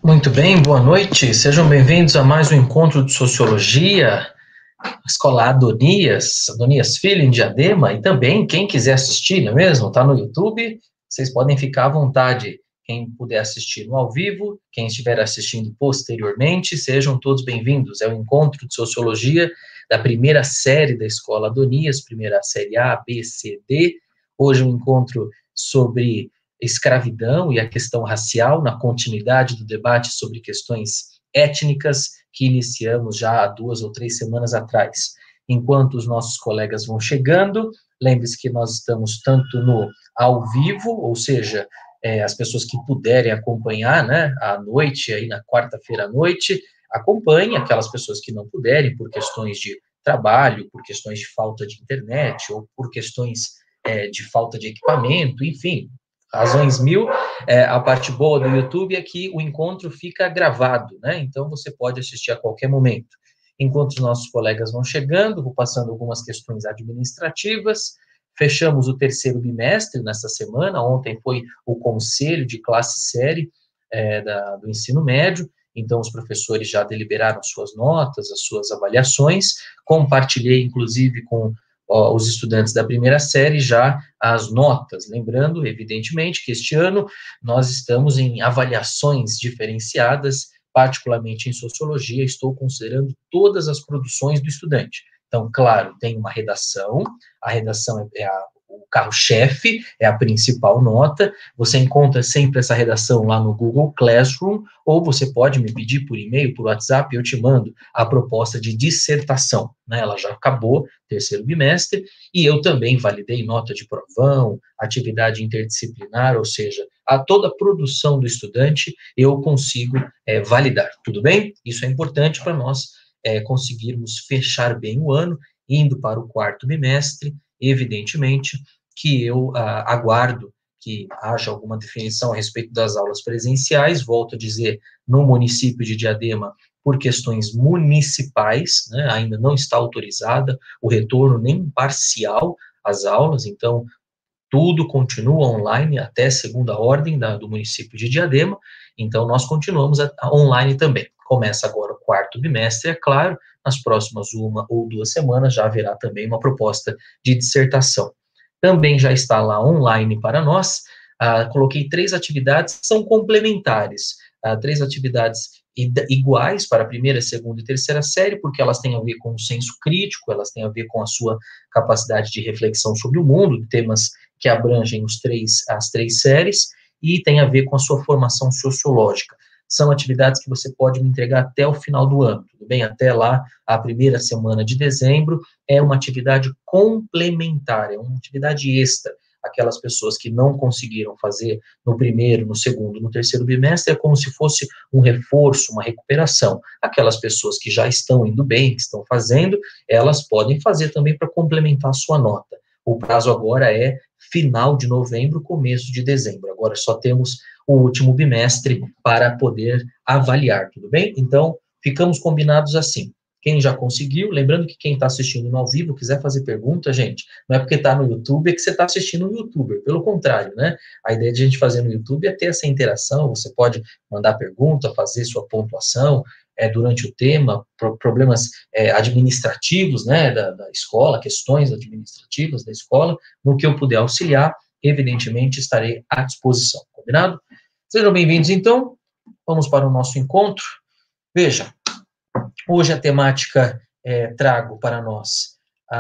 Muito bem, boa noite. Sejam bem-vindos a mais um encontro de sociologia, Escola Adonias Filho, em Diadema, e também quem quiser assistir, não é mesmo? Está no YouTube, vocês podem ficar à vontade. Quem puder assistir no ao vivo, quem estiver assistindo posteriormente, sejam todos bem-vindos. É o encontro de sociologia da primeira série da Escola Adonias, primeira série A, B, C, D. Hoje um encontro sobre escravidão e a questão racial, na continuidade do debate sobre questões étnicas que iniciamos já há 2 ou 3 semanas atrás. Enquanto os nossos colegas vão chegando, lembre-se que nós estamos tanto no ao vivo, ou seja, as pessoas que puderem acompanhar, né, à noite, aí na quarta-feira à noite, acompanhem. Aquelas pessoas que não puderem, por questões de trabalho, por questões de falta de internet, ou por questões de falta de equipamento, enfim, razões mil. A parte boa do YouTube é que o encontro fica gravado, né? Então você pode assistir a qualquer momento. Enquanto os nossos colegas vão chegando, vou passando algumas questões administrativas. Fechamos o terceiro bimestre nessa semana. Ontem foi o conselho de classe série do ensino médio. Então, os professores já deliberaram suas notas, as suas avaliações. Compartilhei, inclusive, com os estudantes da primeira série já as notas, lembrando, evidentemente, que este ano nós estamos em avaliações diferenciadas, particularmente em sociologia, estou considerando todas as produções do estudante. Então, claro, tem uma redação, a redação é o carro-chefe, é a principal nota. Você encontra sempre essa redação lá no Google Classroom, ou você pode me pedir por e-mail, por WhatsApp, eu te mando a proposta de dissertação, né? Ela já acabou, terceiro bimestre, e eu também validei nota de provão, atividade interdisciplinar, ou seja, toda a produção do estudante eu consigo validar, tudo bem? Isso é importante para nós conseguirmos fechar bem o ano, indo para o quarto bimestre. Evidentemente que eu aguardo que haja alguma definição a respeito das aulas presenciais, volto a dizer, no município de Diadema, por questões municipais, né, ainda não está autorizada o retorno nem parcial às aulas, então tudo continua online até segunda ordem do município de Diadema, então nós continuamos online também. Começa agora o quarto bimestre, é claro, nas próximas 1 ou 2 semanas já haverá também uma proposta de dissertação. Também já está lá online para nós. Coloquei 3 atividades que são complementares, 3 atividades iguais para a primeira, segunda e terceira série, porque elas têm a ver com o senso crítico, elas têm a ver com a sua capacidade de reflexão sobre o mundo, temas que abrangem as 3 séries, e tem a ver com a sua formação sociológica. São atividades que você pode me entregar até o final do ano, tudo bem? Até lá, a primeira semana de dezembro, é uma atividade complementar, é uma atividade extra. Aquelas pessoas que não conseguiram fazer no primeiro, no segundo, no terceiro bimestre, é como se fosse um reforço, uma recuperação. Aquelas pessoas que já estão indo bem, que estão fazendo, elas podem fazer também para complementar a sua nota. O prazo agora é final de novembro, começo de dezembro. Agora só temos o último bimestre para poder avaliar, tudo bem? Então, ficamos combinados assim. Quem já conseguiu, lembrando que quem está assistindo no ao vivo, quiser fazer pergunta, gente, não é porque está no YouTube é que você está assistindo no YouTuber, pelo contrário, né? A ideia de a gente fazer no YouTube é ter essa interação, você pode mandar pergunta, fazer sua pontuação, durante o tema, problemas administrativos, né, da escola, questões administrativas da escola, no que eu puder auxiliar, evidentemente estarei à disposição, combinado? Sejam bem-vindos, então, vamos para o nosso encontro. Veja, hoje a temática trago para nós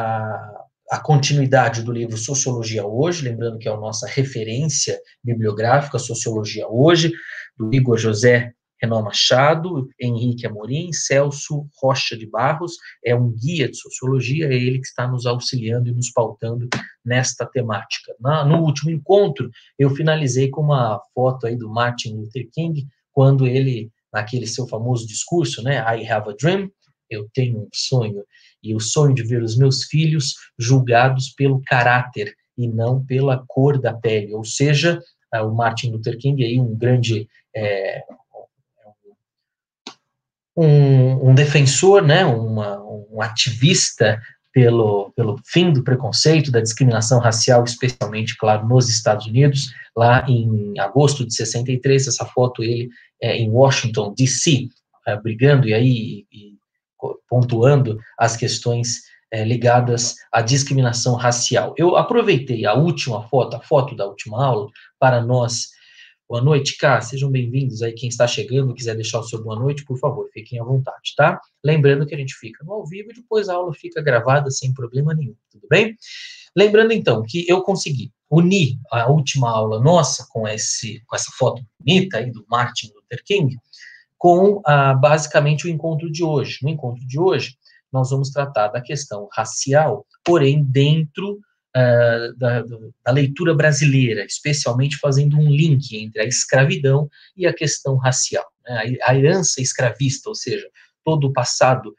a continuidade do livro Sociologia Hoje, lembrando que é a nossa referência bibliográfica, Sociologia Hoje, do Igor José Renan Machado, Henrique Amorim, Celso Rocha de Barros, é um guia de sociologia, é ele que está nos auxiliando e nos pautando nesta temática. No último encontro, eu finalizei com uma foto aí do Martin Luther King, quando ele, naquele seu famoso discurso, né, I have a dream, eu tenho um sonho, e o sonho de ver os meus filhos julgados pelo caráter e não pela cor da pele, ou seja, o Martin Luther King aí um grande um defensor, né, um ativista pelo fim do preconceito, da discriminação racial, especialmente, claro, nos Estados Unidos, lá em agosto de 63, essa foto ele em Washington, D.C., brigando e pontuando as questões ligadas à discriminação racial. Eu aproveitei a última foto, a foto da última aula, para nós. Boa noite, Cá, sejam bem-vindos aí, quem está chegando, quiser deixar o seu boa noite, por favor, fiquem à vontade, tá? Lembrando que a gente fica no ao vivo e depois a aula fica gravada sem problema nenhum, tudo bem? Lembrando, então, que eu consegui unir a última aula nossa com essa foto bonita aí do Martin Luther King, com basicamente o encontro de hoje. No encontro de hoje, nós vamos tratar da questão racial, porém dentro da leitura brasileira, especialmente fazendo um link entre a escravidão e a questão racial, né? A herança escravista, ou seja, todo o passado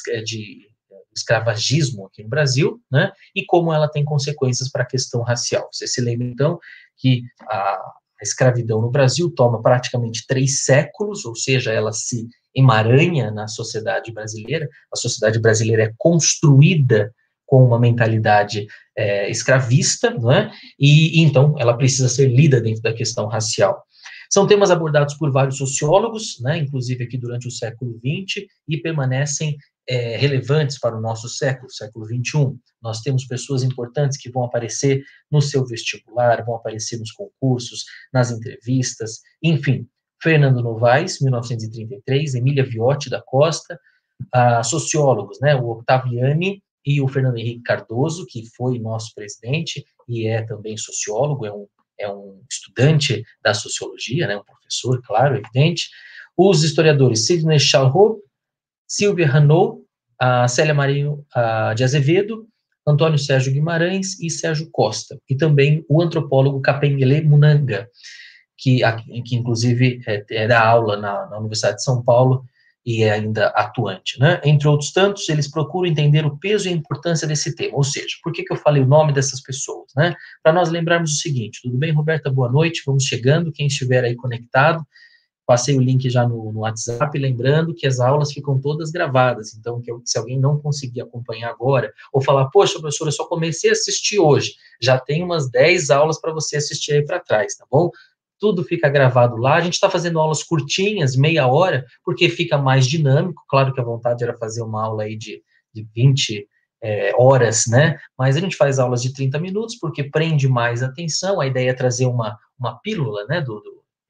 de escravagismo aqui no Brasil, né, e como ela tem consequências para a questão racial. Você se lembra, então, que a escravidão no Brasil toma praticamente 3 séculos, ou seja, ela se emaranha na sociedade brasileira. A sociedade brasileira é construída com uma mentalidade escravista, não é? E então ela precisa ser lida dentro da questão racial. São temas abordados por vários sociólogos, né, inclusive aqui durante o século XX, e permanecem relevantes para o nosso século XXI. Nós temos pessoas importantes que vão aparecer no seu vestibular, vão aparecer nos concursos, nas entrevistas, enfim. Fernando Novaes, 1933, Emília Viotti da Costa, sociólogos, né, o Octaviani e o Fernando Henrique Cardoso, que foi nosso presidente e é também sociólogo, é um estudante da sociologia, né, um professor, claro, evidente. Os historiadores Sidney Chalhot, Silvia Renaud, Célia Marinho de Azevedo, Antônio Sérgio Guimarães e Sérgio Costa, e também o antropólogo Kapengele Munanga, que inclusive dá aula na Universidade de São Paulo e é ainda atuante, né? Entre outros tantos, eles procuram entender o peso e a importância desse tema, ou seja, por que eu falei o nome dessas pessoas, né? Para nós lembrarmos o seguinte, tudo bem, Roberta? Boa noite, vamos chegando, quem estiver aí conectado, passei o link já no WhatsApp, lembrando que as aulas ficam todas gravadas, então se alguém não conseguir acompanhar agora, ou falar, poxa, professor, eu só comecei a assistir hoje, já tem umas 10 aulas para você assistir aí para trás, tá bom? Tudo fica gravado lá, a gente está fazendo aulas curtinhas, meia hora, porque fica mais dinâmico, claro que a vontade era fazer uma aula aí de 20 horas, né, mas a gente faz aulas de 30 minutos, porque prende mais atenção, a ideia é trazer uma pílula, né, do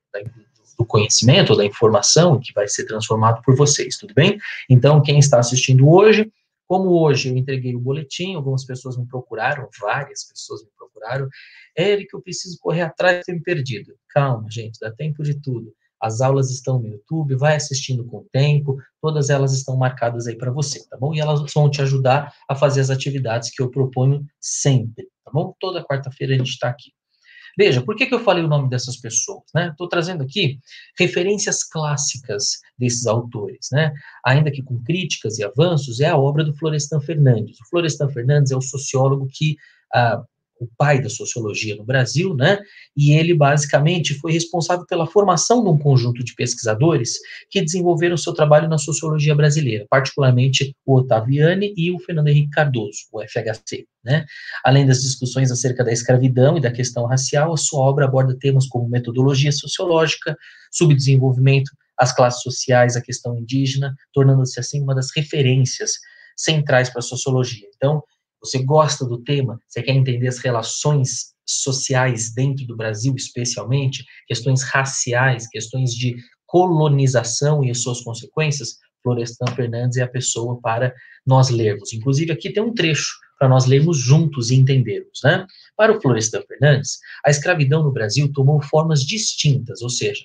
conhecimento, ou da informação, que vai ser transformado por vocês, tudo bem? Então, quem está assistindo hoje, como hoje eu entreguei o boletim, algumas pessoas me procuraram, várias pessoas me procuraram, Eric, eu preciso correr atrás de ter me perdido. Calma, gente, dá tempo de tudo. As aulas estão no YouTube, vai assistindo com o tempo, todas elas estão marcadas aí para você, tá bom? E elas vão te ajudar a fazer as atividades que eu proponho sempre, tá bom? Toda quarta-feira a gente está aqui. Veja, por que eu falei o nome dessas pessoas, né? Estou trazendo aqui referências clássicas desses autores, né? Ainda que com críticas e avanços, é a obra do Florestan Fernandes. O Florestan Fernandes é o sociólogo que o pai da sociologia no Brasil, né? E ele basicamente foi responsável pela formação de um conjunto de pesquisadores que desenvolveram seu trabalho na sociologia brasileira, particularmente o Ottaviani e o Fernando Henrique Cardoso, o FHC, né? Além das discussões acerca da escravidão e da questão racial, a sua obra aborda temas como metodologia sociológica, subdesenvolvimento, as classes sociais, a questão indígena, tornando-se assim uma das referências centrais para a sociologia. Então, você gosta do tema, você quer entender as relações sociais dentro do Brasil, especialmente, questões raciais, questões de colonização e as suas consequências, Florestan Fernandes é a pessoa para nós lermos. Inclusive, aqui tem um trecho para nós lermos juntos e entendermos, né? Para o Florestan Fernandes, a escravidão no Brasil tomou formas distintas, ou seja,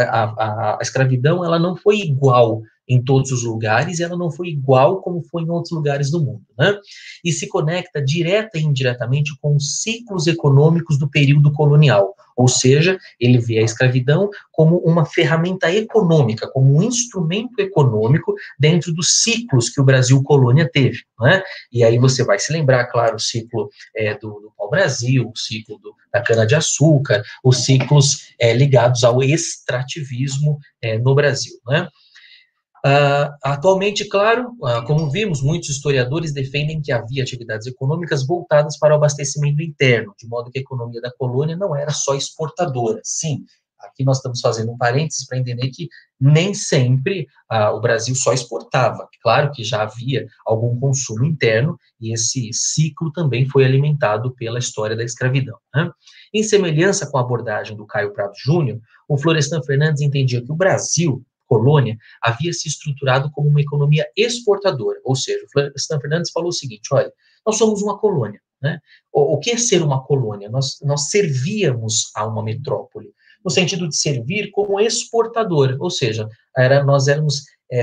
a escravidão ela não foi igual em todos os lugares, e ela não foi igual como foi em outros lugares do mundo, né? E se conecta direta e indiretamente com os ciclos econômicos do período colonial, ou seja, ele vê a escravidão como uma ferramenta econômica, como um instrumento econômico dentro dos ciclos que o Brasil colônia teve, né? E aí você vai se lembrar, claro, o ciclo do pau-brasil, o ciclo da cana-de-açúcar, os ciclos ligados ao extrativismo no Brasil, né? Atualmente, claro, como vimos, muitos historiadores defendem que havia atividades econômicas voltadas para o abastecimento interno, de modo que a economia da colônia não era só exportadora. Sim, aqui nós estamos fazendo um parênteses para entender que nem sempre o Brasil só exportava. Claro que já havia algum consumo interno, e esse ciclo também foi alimentado pela história da escravidão, né? Em semelhança com a abordagem do Caio Prado Júnior, o Florestan Fernandes entendia que o Brasil, colônia, havia se estruturado como uma economia exportadora, ou seja, o Florestan Fernandes falou o seguinte, olha, nós somos uma colônia, né? O que é ser uma colônia? Nós servíamos a uma metrópole, no sentido de servir como exportador, ou seja, nós éramos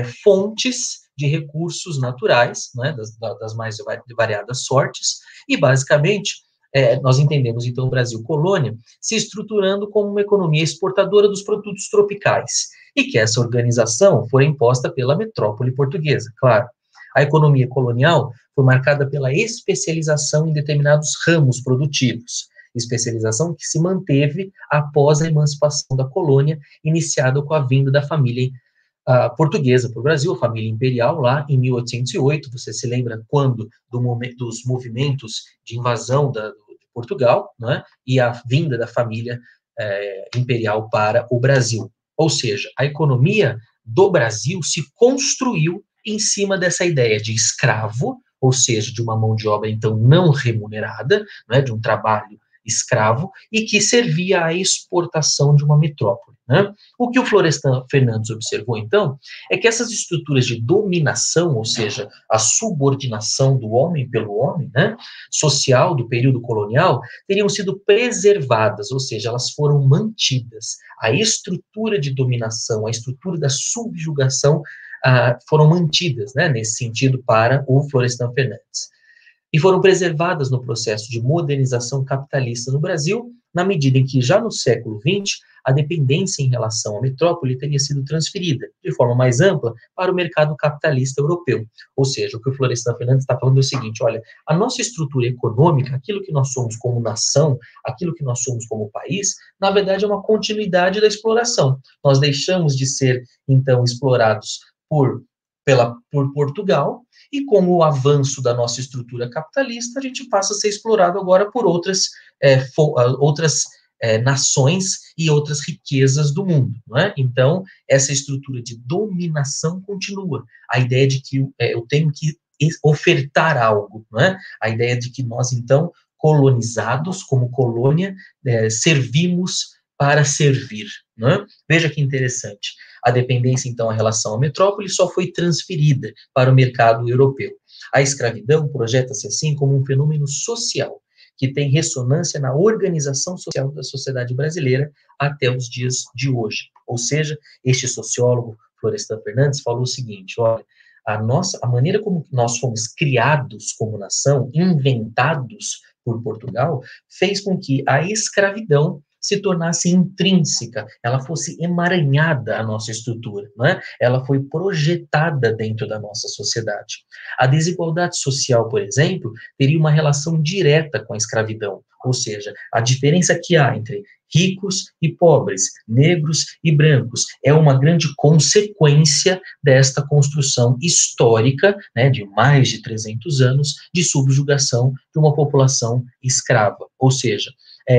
fontes de recursos naturais, né, das mais variadas sortes, e basicamente nós entendemos então o Brasil colônia se estruturando como uma economia exportadora dos produtos tropicais, e que essa organização foi imposta pela metrópole portuguesa, claro. A economia colonial foi marcada pela especialização em determinados ramos produtivos, especialização que se manteve após a emancipação da colônia, iniciada com a vinda da família portuguesa para o Brasil, a família imperial, lá em 1808. Você se lembra quando dos movimentos de invasão de Portugal, né, e a vinda da família imperial para o Brasil. Ou seja, a economia do Brasil se construiu em cima dessa ideia de escravo, ou seja, de uma mão de obra, então, não remunerada, né, de um trabalho escravo, e que servia à exportação de uma metrópole, né? O que o Florestan Fernandes observou, então, é que essas estruturas de dominação, ou seja, a subordinação do homem pelo homem, né, social do período colonial, teriam sido preservadas, ou seja, elas foram mantidas. A estrutura de dominação, a estrutura da subjugação foram mantidas, né, nesse sentido, para o Florestan Fernandes. E foram preservadas no processo de modernização capitalista no Brasil, na medida em que, já no século XX, a dependência em relação à metrópole teria sido transferida, de forma mais ampla, para o mercado capitalista europeu. Ou seja, o que o Florestan Fernandes está falando é o seguinte, olha, a nossa estrutura econômica, aquilo que nós somos como nação, aquilo que nós somos como país, na verdade é uma continuidade da exploração. Nós deixamos de ser, então, explorados por Portugal, e com o avanço da nossa estrutura capitalista, a gente passa a ser explorado agora por outras nações e outras riquezas do mundo, não é? Então, essa estrutura de dominação continua. A ideia de que eu tenho que ofertar algo, não é? A ideia de que nós, então, colonizados, como colônia, servimos para servir, não é? Veja que interessante. A dependência, então, em relação à metrópole só foi transferida para o mercado europeu. A escravidão projeta-se, assim, como um fenômeno social, que tem ressonância na organização social da sociedade brasileira até os dias de hoje. Ou seja, este sociólogo, Florestan Fernandes, falou o seguinte, olha, a maneira como nós fomos criados como nação, inventados por Portugal, fez com que a escravidão se tornasse intrínseca, ela fosse emaranhada à nossa estrutura, não é? Ela foi projetada dentro da nossa sociedade. A desigualdade social, por exemplo, teria uma relação direta com a escravidão, ou seja, a diferença que há entre ricos e pobres, negros e brancos, é uma grande consequência desta construção histórica, né, de mais de 300 anos, de subjugação de uma população escrava, ou seja,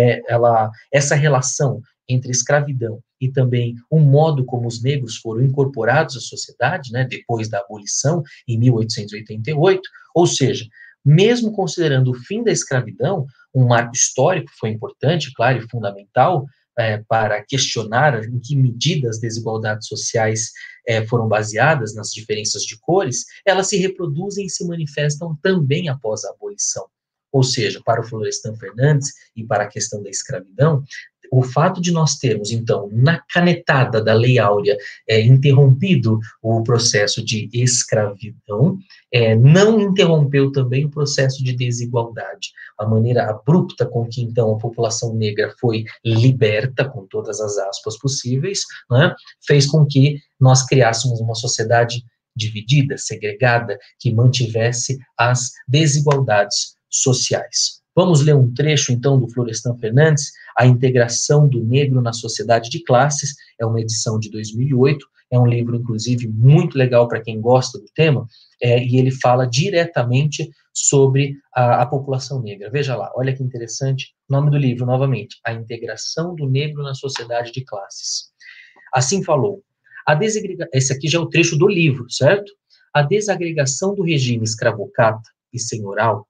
essa relação entre escravidão e também o modo como os negros foram incorporados à sociedade, né, depois da abolição, em 1888, ou seja, mesmo considerando o fim da escravidão, um marco histórico foi importante, claro, e fundamental, para questionar em que medida as desigualdades sociais foram baseadas nas diferenças de cores, elas se reproduzem e se manifestam também após a abolição. Ou seja, para o Florestan Fernandes e para a questão da escravidão, o fato de nós termos, então, na canetada da Lei Áurea, interrompido o processo de escravidão, não interrompeu também o processo de desigualdade. A maneira abrupta com que, então, a população negra foi liberta, com todas as aspas possíveis, né, fez com que nós criássemos uma sociedade dividida, segregada, que mantivesse as desigualdades sociais. Vamos ler um trecho, então, do Florestan Fernandes, A Integração do Negro na Sociedade de Classes, é uma edição de 2008, é um livro, inclusive, muito legal para quem gosta do tema, e ele fala diretamente sobre a população negra. Veja lá, olha que interessante, o nome do livro, novamente, A Integração do Negro na Sociedade de Classes. Assim falou, esse aqui já é o trecho do livro, certo? A desagregação do regime escravocrata e senhoral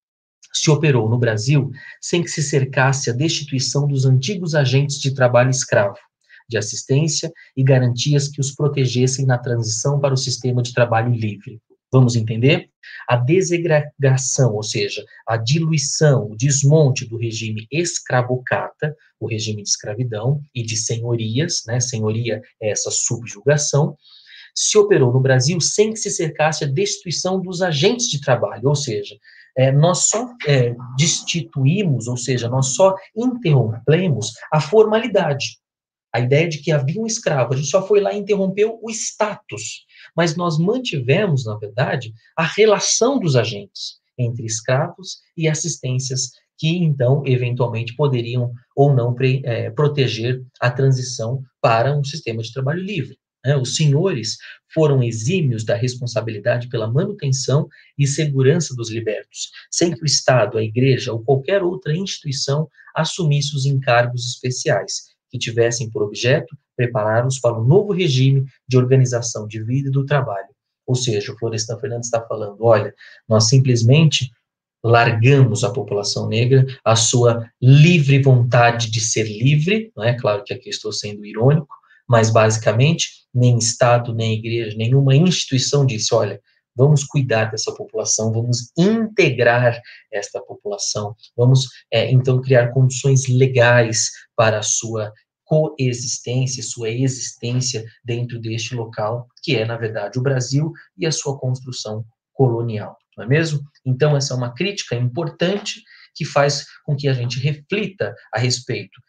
se operou no Brasil sem que se cercasse a destituição dos antigos agentes de trabalho escravo, de assistência e garantias que os protegessem na transição para o sistema de trabalho livre. Vamos entender? A desagregação, ou seja, a diluição, o desmonte do regime escravocrata, o regime de escravidão e de senhorias, né? Senhoria é essa subjugação, se operou no Brasil sem que se cercasse a destituição dos agentes de trabalho, ou seja, nós só destituímos, ou seja, nós só interrompemos a formalidade. A ideia de que havia um escravo, a gente só foi lá e interrompeu o status, mas nós mantivemos, na verdade, a relação dos agentes entre escravos e assistências que, então, eventualmente poderiam ou não proteger a transição para um sistema de trabalho livre. Os senhores foram exímios da responsabilidade pela manutenção e segurança dos libertos, sem que o Estado, a Igreja ou qualquer outra instituição assumisse os encargos especiais, que tivessem por objeto preparar-os para um novo regime de organização de vida e do trabalho. Ou seja, o Florestan Fernandes está falando, olha, nós simplesmente largamos a população negra a sua livre vontade de ser livre, não é? Claro que aqui estou sendo irônico, mas basicamente nem Estado, nem Igreja, nenhuma instituição disse, olha, vamos cuidar dessa população, vamos integrar esta população, vamos, então, criar condições legais para a sua coexistência, sua existência dentro deste local, que é, na verdade, o Brasil e a sua construção colonial, não é mesmo? Então, essa é uma crítica importante que faz com que a gente reflita a respeito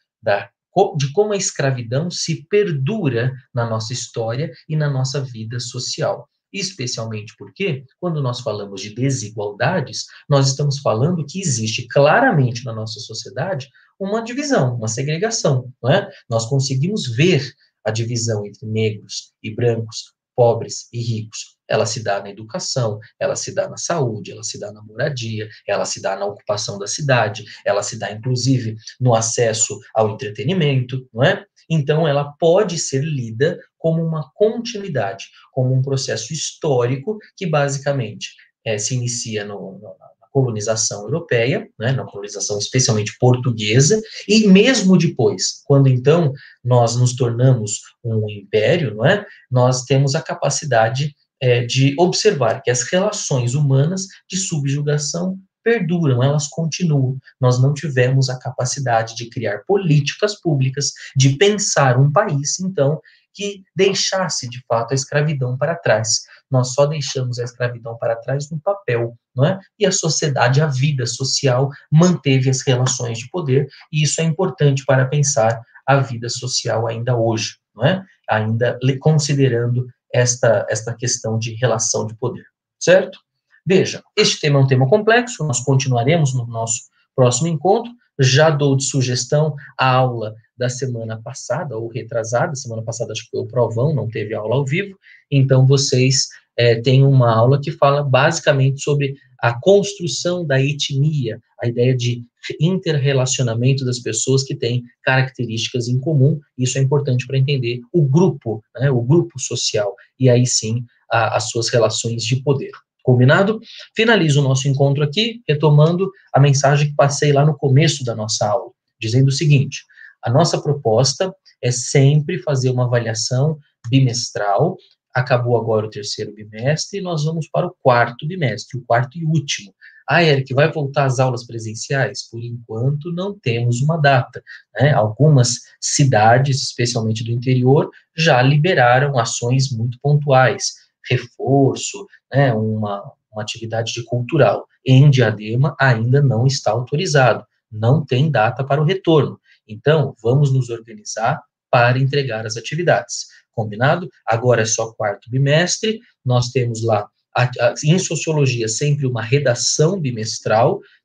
de como a escravidão se perdura na nossa história e na nossa vida social. Especialmente porque, quando nós falamos de desigualdades, nós estamos falando que existe claramente na nossa sociedade uma divisão, uma segregação, não é? Nós conseguimos ver a divisão entre negros e brancos, pobres e ricos. Ela se dá na educação, ela se dá na saúde, ela se dá na moradia, ela se dá na ocupação da cidade, ela se dá, inclusive, no acesso ao entretenimento, não é? Então, ela pode ser lida como uma continuidade, como um processo histórico que, basicamente, se inicia na colonização europeia, né, na colonização especialmente portuguesa, e mesmo depois, quando, então, nós nos tornamos um império, não é? Nós temos a capacidade de observar que as relações humanas de subjugação perduram, elas continuam. Nós não tivemos a capacidade de criar políticas públicas, de pensar um país, então, que deixasse, de fato, a escravidão para trás. Nós só deixamos a escravidão para trás no papel, não é? E a sociedade, a vida social, manteve as relações de poder, e isso é importante para pensar a vida social ainda hoje, não é? Ainda considerando esta questão de relação de poder, certo? Veja, este tema é um tema complexo, nós continuaremos no nosso próximo encontro, já dou de sugestão a aula da semana passada, ou retrasada, semana passada acho que foi o provão, não teve aula ao vivo, então vocês têm uma aula que fala basicamente sobre a construção da etnia, a ideia de interrelacionamento das pessoas que têm características em comum, isso é importante para entender o grupo, né, o grupo social, e aí sim as suas relações de poder. Combinado? Finalizo o nosso encontro aqui, retomando a mensagem que passei lá no começo da nossa aula, dizendo o seguinte, a nossa proposta é sempre fazer uma avaliação bimestral, acabou agora o terceiro bimestre, e nós vamos para o quarto bimestre, o quarto e último. Eric, vai voltar às aulas presenciais? Por enquanto, não temos uma data, né? Algumas cidades, especialmente do interior, já liberaram ações muito pontuais, reforço, né, uma atividade cultural. Em Diadema ainda não está autorizado, não tem data para o retorno. Então, vamos nos organizar para entregar as atividades. Combinado? Agora é só quarto bimestre, nós temos lá, em sociologia, sempre uma redação bimestral,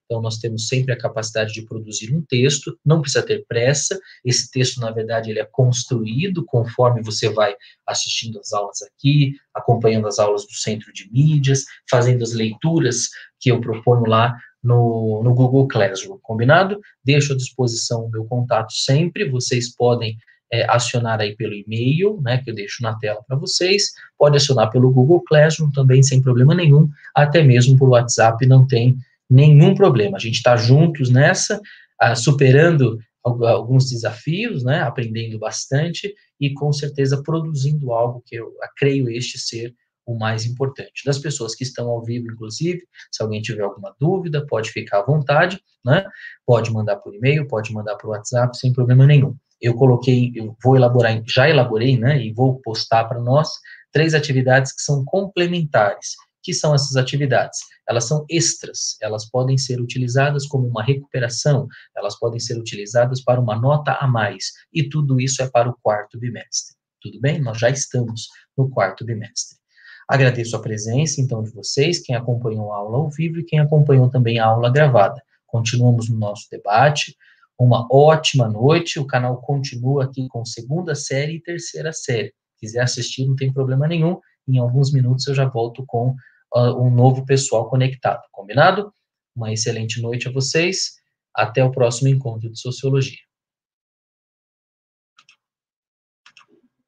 Então, nós temos sempre a capacidade de produzir um texto, não precisa ter pressa, esse texto, na verdade, ele é construído conforme você vai assistindo as aulas aqui, acompanhando as aulas do Centro de Mídias, fazendo as leituras que eu proponho lá no Google Classroom, combinado? Deixo à disposição o meu contato sempre, vocês podem acionar aí pelo e-mail, né, que eu deixo na tela para vocês, pode acionar pelo Google Classroom também, sem problema nenhum, até mesmo por WhatsApp, não tem nenhum problema. A gente está juntos nessa, superando alguns desafios, né, aprendendo bastante e, com certeza, produzindo algo que eu creio este ser o mais importante. Das pessoas que estão ao vivo, inclusive, se alguém tiver alguma dúvida, pode ficar à vontade, né, pode mandar por e-mail, pode mandar por WhatsApp, sem problema nenhum. Eu vou elaborar, já elaborei, né, e vou postar para nós 3 atividades que são complementares. Que são essas atividades? Elas são extras, elas podem ser utilizadas como uma recuperação, elas podem ser utilizadas para uma nota a mais, e tudo isso é para o 4º bimestre. Tudo bem? Nós já estamos no 4º bimestre. Agradeço a presença, então, de vocês, quem acompanhou a aula ao vivo e quem acompanhou também a aula gravada. Continuamos no nosso debate. Uma ótima noite, o canal continua aqui com 2ª série e 3ª série. Se quiser assistir, não tem problema nenhum. Em alguns minutos eu já volto com um novo pessoal conectado, combinado? Uma excelente noite a vocês. Até o próximo encontro de Sociologia.